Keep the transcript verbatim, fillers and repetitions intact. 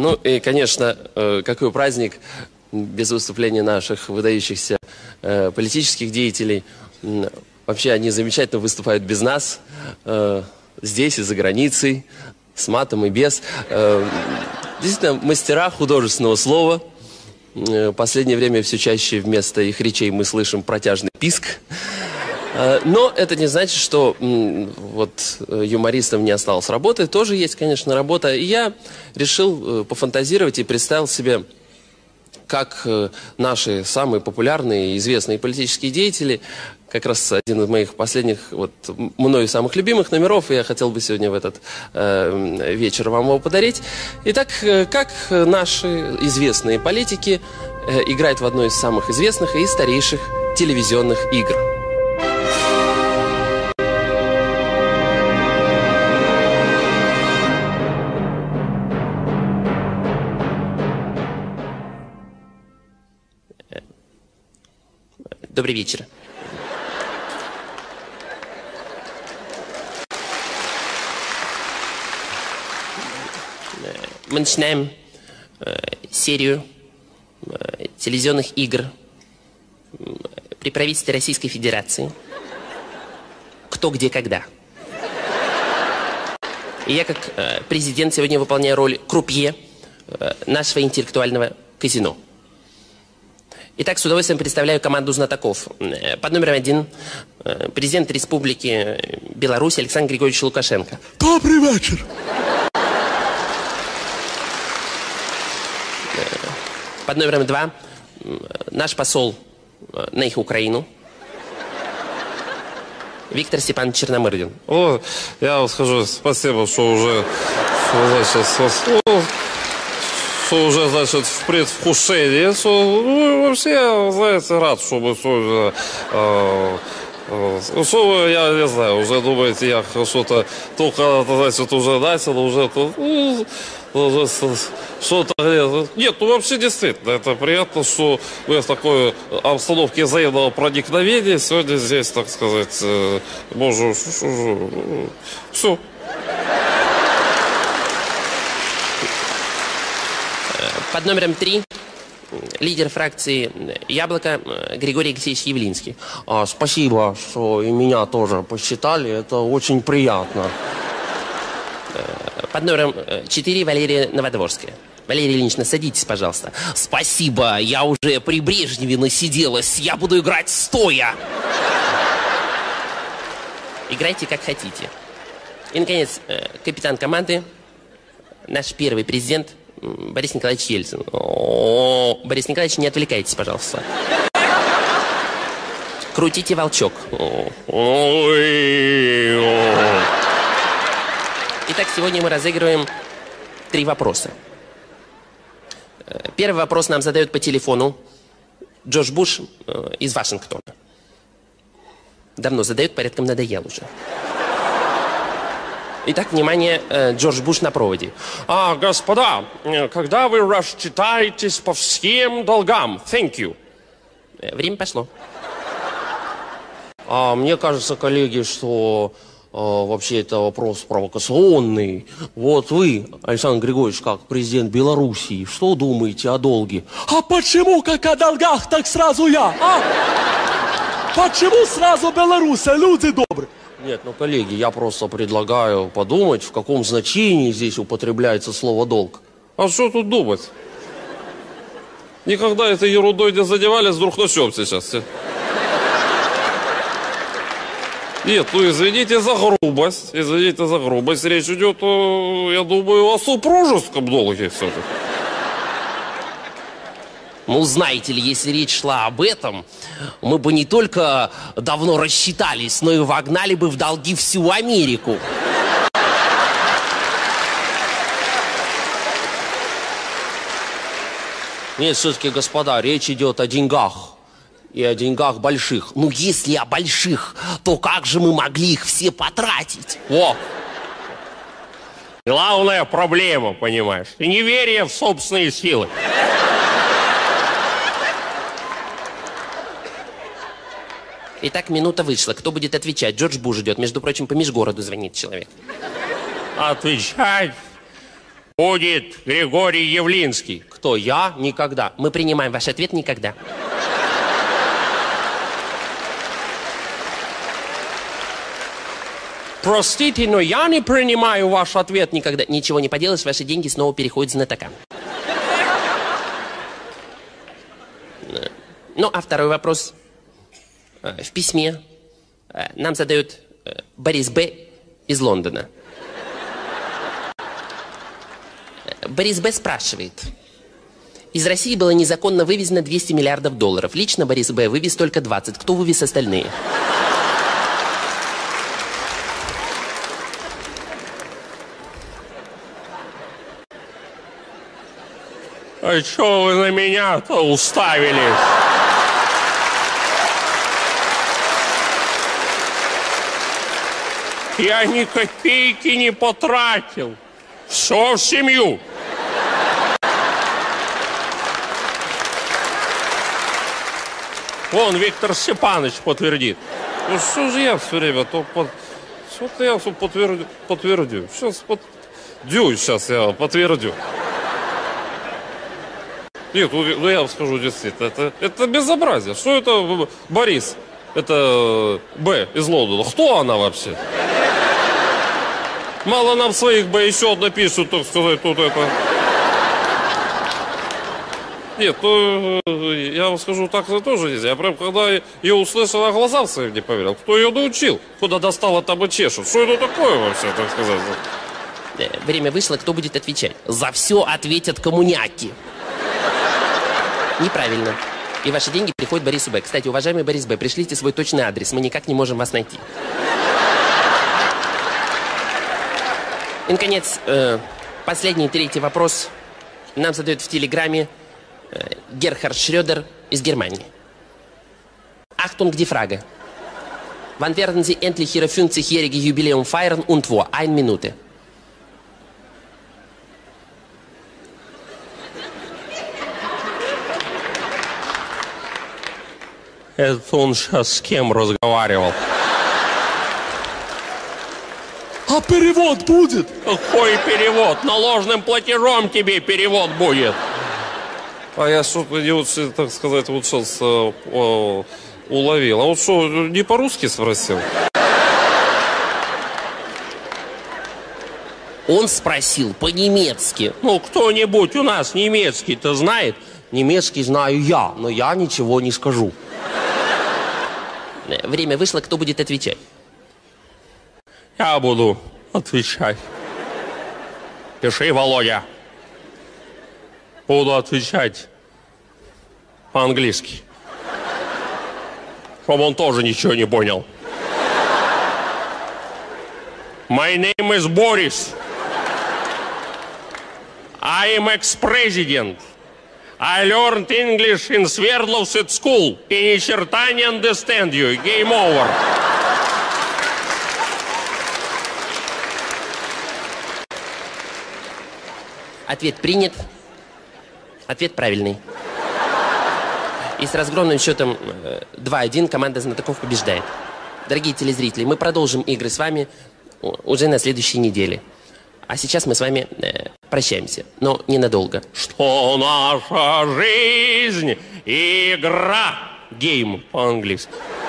Ну и, конечно, какой праздник без выступления наших выдающихся политических деятелей. Вообще они замечательно выступают без нас, здесь и за границей, с матом и без. Действительно, мастера художественного слова. В последнее время все чаще вместо их речей мы слышим протяжный писк. Но это не значит, что вот юмористам не осталось работы. Тоже есть, конечно, работа. И я решил пофантазировать и представил себе, как наши самые популярные и известные политические деятели, как раз один из моих последних, вот, мною самых любимых номеров, и я хотел бы сегодня в этот э, вечер вам его подарить. Итак, как наши известные политики э, играют в одной из самых известных и старейших телевизионных игр. Добрый вечер. Мы начинаем э, серию э, телевизионных игр э, при правительстве Российской Федерации. Кто, где, когда. И я как э, президент сегодня выполняю роль крупье э, нашего интеллектуального казино. Итак, с удовольствием представляю команду знатоков. Под номером один президент Республики Беларусь Александр Григорьевич Лукашенко. Добрый вечер. Под номером два наш посол на их Украину Виктор Степанович Черномырдин. О, я вот скажу спасибо, что уже, что, значит, что уже, значит, в предвкушении, что, ну, вообще, знаете, рад, чтобы что, э, э, что я не знаю, уже думаете, я что-то только, значит, уже начал, уже, ну, уже что-то, нет, ну, вообще, действительно, это приятно, что вы в такой обстановке взаимного проникновения сегодня здесь, так сказать, э, можем, все. Под номером три лидер фракции «Яблоко» Григорий Алексеевич Явлинский. А, спасибо, что и меня тоже посчитали, это очень приятно. Под номером четыре Валерия Новодворская. Валерий Ильич, садитесь, пожалуйста. Спасибо, я уже при Брежневе насиделась, я буду играть стоя. Играйте как хотите. И, наконец, капитан команды, наш первый президент Борис Николаевич Ельцин. О, Борис Николаевич, не отвлекайтесь, пожалуйста. Крутите волчок. Итак, сегодня мы разыгрываем три вопроса. Первый вопрос нам задает по телефону Джордж Буш из Вашингтона. Давно задает, порядком надоел уже. Итак, внимание, Джордж Буш на проводе. А, господа, когда вы рассчитаетесь по всем долгам? Thank you. Время пошло. А мне кажется, коллеги, что а, вообще это вопрос провокационный. Вот вы, Александр Григорьевич, как президент Белоруссии, что думаете о долге? А почему, как о долгах, так сразу я, а? Почему сразу белорусы, люди добрые? Нет, ну, коллеги, я просто предлагаю подумать, в каком значении здесь употребляется слово «долг». А что тут думать? Никогда этой ерундой не занимались, вдруг начнем сейчас. Нет, ну извините за грубость, извините за грубость. Речь идет, я думаю, о супружеском долге все-таки. Ну, знаете ли, если речь шла об этом, мы бы не только давно рассчитались, но и вогнали бы в долги всю Америку. Нет, все-таки, господа, речь идет о деньгах. И о деньгах больших. Ну, если о больших, то как же мы могли их все потратить? О! Главная проблема, понимаешь, неверие в собственные силы. Итак, минута вышла. Кто будет отвечать? Джордж Буш идет. Между прочим, по межгороду звонит человек. Отвечать? будет Григорий Явлинский. Кто, я? Никогда. Мы принимаем ваш ответ никогда. Простите, но я не принимаю ваш ответ никогда. Ничего не поделаешь, ваши деньги снова переходят знатокам. Ну, а второй вопрос. В письме нам задает Борис Б. из Лондона. Борис Б. спрашивает. Из России было незаконно вывезено двести миллиардов долларов. Лично Борис Б. вывез только двадцать. Кто вывез остальные? А что вы на меня-то уставились? Я ни копейки не потратил. Все в семью. Вон Виктор Степанович подтвердит. Ну что же я все время, то под... что-то я все подтвердю, подтвердю. Сейчас подтвердю, сейчас я подтвердю. Нет, ну я вам скажу действительно, это, это безобразие. Что это Борис? Это Б из Лондона. Кто она вообще? Мало нам своих Б, еще одна пишут, так сказать, тут это. Нет, ну, я вам скажу, так это тоже нельзя. Я прям, когда ее услышал, я глазам своим не поверил. Кто ее научил? Куда достала, там и чешет. Что это такое вообще, так сказать? Время вышло, кто будет отвечать? За все ответят коммуняки. Неправильно. И ваши деньги приходят Борису Б. Кстати, уважаемый Борис Б., пришлите свой точный адрес. Мы никак не можем вас найти. И, наконец, э, последний, третий вопрос нам задает в Телеграме э, Герхард Шрёдер из Германии. Achtung, die Frage. Wann werden Sie endlich Ihre fünfzigjährige Jubiläum feiern und wo? Eine Minute. Это он сейчас с кем разговаривал? А перевод будет? Какой перевод? Наложным платежом тебе перевод будет. А я что-то не очень, так сказать, вот сейчас э, э, уловил. А вот что, не по-русски спросил? Он спросил по-немецки. Ну, кто-нибудь у нас немецкий-то знает? Немецкий знаю я, но я ничего не скажу. Время вышло, кто будет отвечать? Я буду отвечать. Пиши, Володя. Буду отвечать по-английски. Чтобы он тоже ничего не понял. My name is Boris. I am ex-president. I learned English in Sverdlovsk school. И ни черта не understand you. Game over. Ответ принят. Ответ правильный. И с разгромным счетом два один команда знатоков побеждает. Дорогие телезрители, мы продолжим игры с вами уже на следующей неделе. А сейчас мы с вами э, прощаемся, но ненадолго. Что наша жизнь игра. Гейм по-английски.